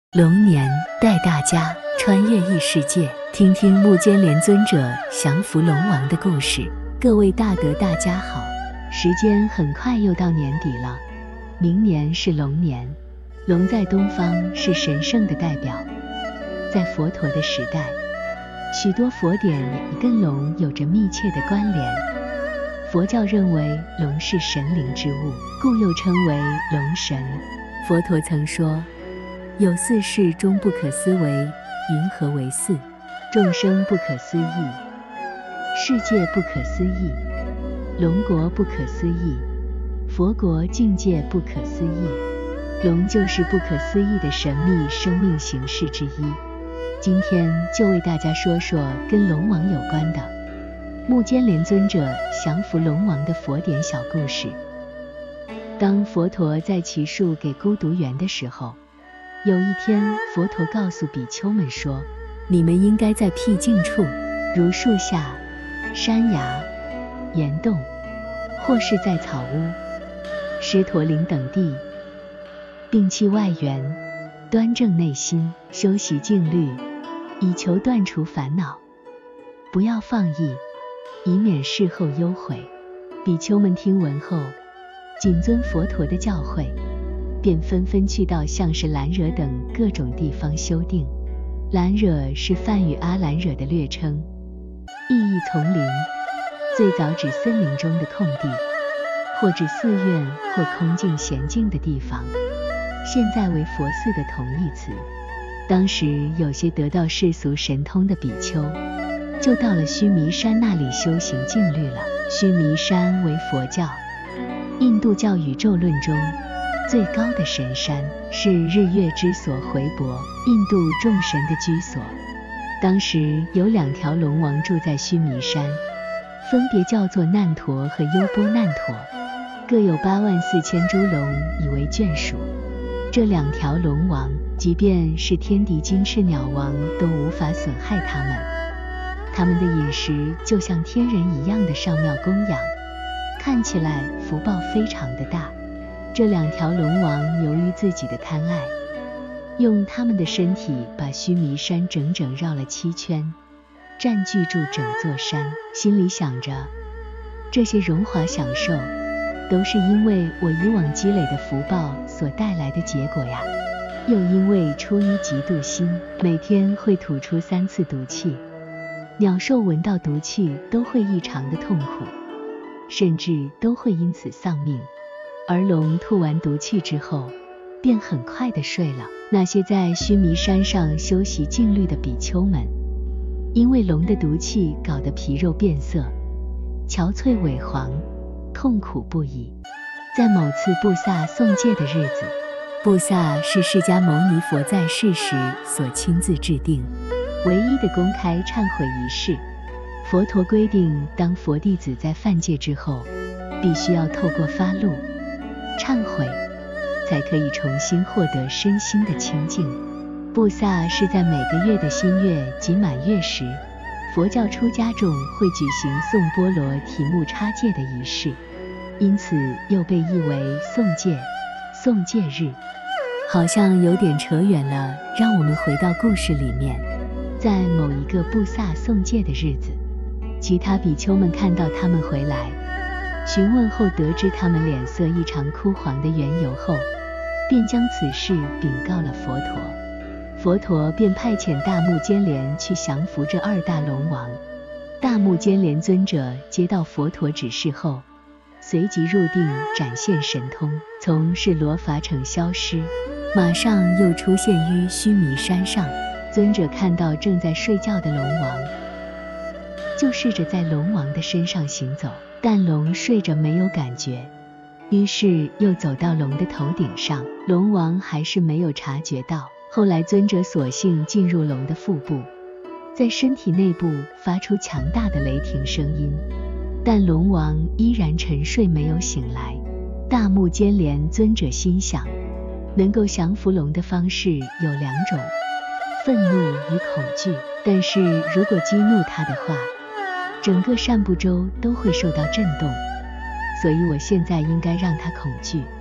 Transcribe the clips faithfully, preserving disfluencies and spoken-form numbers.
龙年带大家穿越异世界，听听目犍连尊者降服龙王的故事。各位大德大家好，时间很快又到年底了，明年是龙年。龙在东方是神圣的代表，在佛陀的时代，许多佛典也跟龙有着密切的关联。佛教认为龙是神灵之物，故又称为龙神。佛陀曾说，有四事终不可思为，云何为四？众生不可思议，世界不可思议，龙国不可思议，佛国境界不可思议。龙就是不可思议的神秘生命形式之一。今天就为大家说说跟龙王有关的目犍连尊者降服龙王的佛典小故事。当佛陀在祇树给孤独园的时候，有一天佛陀告诉比丘们说，你们应该在僻静处，如树下、山崖、岩洞，或是在草屋、狮驼岭等地，摒弃外缘，端正内心，修习静虑，以求断除烦恼，不要放逸，以免事后忧悔。比丘们听闻后，谨遵佛陀的教诲，便纷纷去到像是兰惹等各种地方修定。兰惹是梵语阿兰惹的略称，意译丛林，最早指森林中的空地，或指寺院或空静闲静的地方，现在为佛寺的同义词。当时有些得到世俗神通的比丘，就到了须弥山那里修行静虑了。须弥山为佛教、印度教宇宙论中最高的神山，是日月之所回泊，印度众神的居所。当时有两条龙王住在须弥山，分别叫做难陀和优波难陀，各有八万四千株龙以为眷属。这两条龙王，即便是天敌金翅鸟王都无法损害他们，他们的饮食就像天人一样的上庙供养，看起来福报非常的大。这两条龙王由于自己的贪爱，用他们的身体把须弥山整整绕了七圈，占据住整座山，心里想着，这些荣华享受都是因为我以往积累的福报所带来的结果呀。又因为出于嫉妒心，每天会吐出三次毒气，鸟兽闻到毒气都会异常的痛苦，甚至都会因此丧命。而龙吐完毒气之后，便很快地睡了。那些在须弥山上修习静虑的比丘们，因为龙的毒气搞得皮肉变色，憔悴萎黄，痛苦不已。在某次布萨诵戒的日子，布萨是释迦牟尼佛在世时所亲自制定唯一的公开忏悔仪式。佛陀规定，当佛弟子在犯戒之后，必须要透过发露、忏悔，才可以重新获得身心的清净。布萨是在每个月的新月及满月时，佛教出家众会举行颂波罗提木叉戒的仪式，因此又被译为诵戒、诵戒日。好像有点扯远了，让我们回到故事里面。在某一个布萨诵戒的日子，其他比丘们看到他们回来，询问后得知他们脸色异常枯黄的缘由后，便将此事禀告了佛陀。佛陀便派遣大目犍连去降服这二大龙王。大目犍连尊者接到佛陀指示后，随即入定展现神通，从是罗伐城消失，马上又出现于须弥山上。尊者看到正在睡觉的龙王，就试着在龙王的身上行走，但龙睡着没有感觉，于是又走到龙的头顶上，龙王还是没有察觉到。后来尊者索性进入龙的腹部，在身体内部发出强大的雷霆声音，但龙王依然沉睡没有醒来。大目犍连尊者心想，能够降服龙的方式有两种，愤怒与恐惧，但是如果激怒他的话，整个善部洲都会受到震动，所以我现在应该让他恐惧，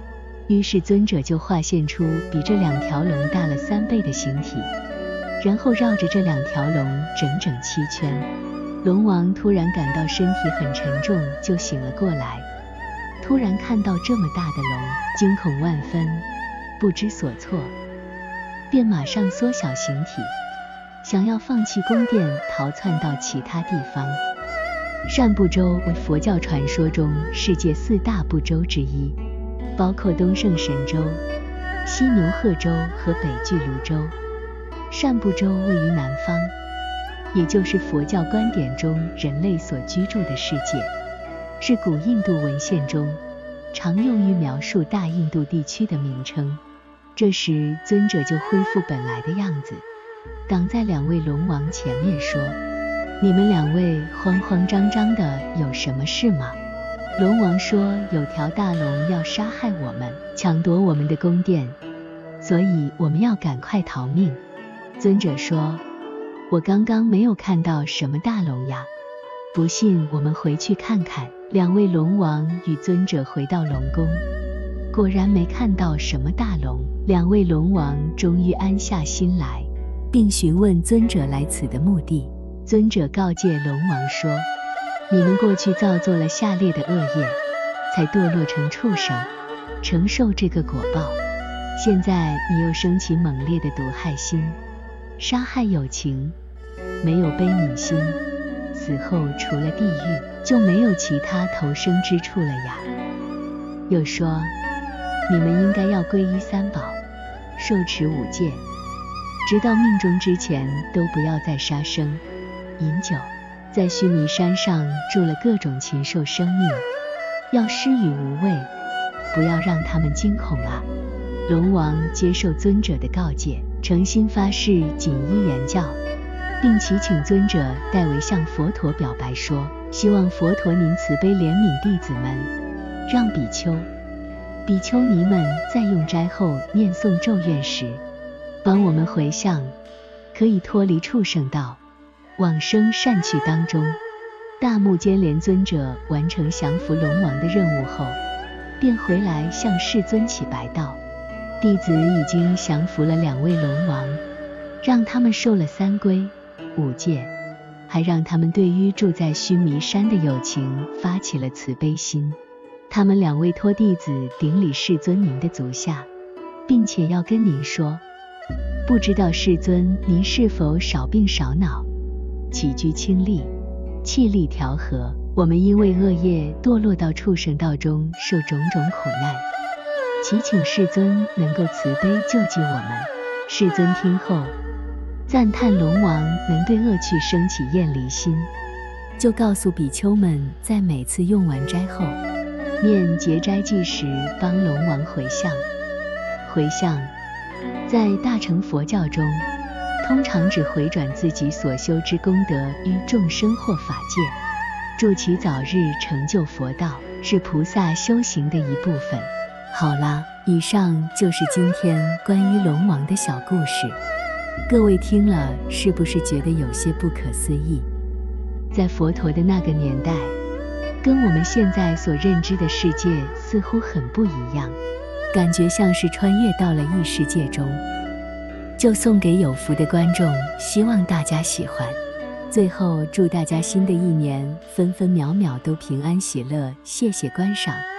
于是尊者就化现出比这两条龙大了三倍的形体，然后绕着这两条龙整整七圈。龙王突然感到身体很沉重，就醒了过来。突然看到这么大的龙，惊恐万分，不知所措，便马上缩小形体，想要放弃宫殿，逃窜到其他地方。赡部洲为佛教传说中世界四大部洲之一，包括东胜神州、西牛贺州和北俱泸州。赡部洲位于南方，也就是佛教观点中人类所居住的世界，是古印度文献中常用于描述大印度地区的名称。这时尊者就恢复本来的样子，挡在两位龙王前面说：你们两位慌慌张张的，有什么事吗？龙王说：有条大龙要杀害我们，抢夺我们的宫殿，所以我们要赶快逃命。尊者说：我刚刚没有看到什么大龙呀，不信我们回去看看。两位龙王与尊者回到龙宫，果然没看到什么大龙。两位龙王终于安下心来，并询问尊者来此的目的。尊者告诫龙王说：你们过去造作了下列的恶业，才堕落成畜生，承受这个果报。现在你又升起猛烈的毒害心，杀害有情，没有悲悯心，死后除了地狱，就没有其他投生之处了呀。又说，你们应该要皈依三宝，受持五戒，直到命终之前都不要再杀生、饮酒。在须弥山上住了各种禽兽生命，要施予无畏，不要让他们惊恐啊。龙王接受尊者的告诫，诚心发誓谨依言教，并祈请尊者代为向佛陀表白说，希望佛陀您慈悲怜悯弟子们，让比丘、比丘尼们在用斋后念诵咒怨时，帮我们回向，可以脱离畜生道，往生善趣当中。大目犍连尊者完成降服龙王的任务后，便回来向世尊启白道，弟子已经降服了两位龙王，让他们受了三规五戒，还让他们对于住在须弥山的有情发起了慈悲心。他们两位托弟子顶礼世尊您的足下，并且要跟您说，不知道世尊您是否少病少恼，起居清丽，气力调和。我们因为恶业堕落到畜生道中，受种种苦难，祈请世尊能够慈悲救济我们。世尊听后赞叹龙王能对恶趣生起厌离心，就告诉比丘们，在每次用完斋后念结斋偈时，帮龙王回向。回向在大乘佛教中，通常指回转自己所修之功德于众生或法界，助其早日成就佛道，是菩萨修行的一部分。好啦，以上就是今天关于龙王的小故事。各位听了是不是觉得有些不可思议？在佛陀的那个年代，跟我们现在所认知的世界似乎很不一样，感觉像是穿越到了异世界中。就送给有福的观众，希望大家喜欢。最后祝大家新的一年分分秒秒都平安喜乐，谢谢观赏。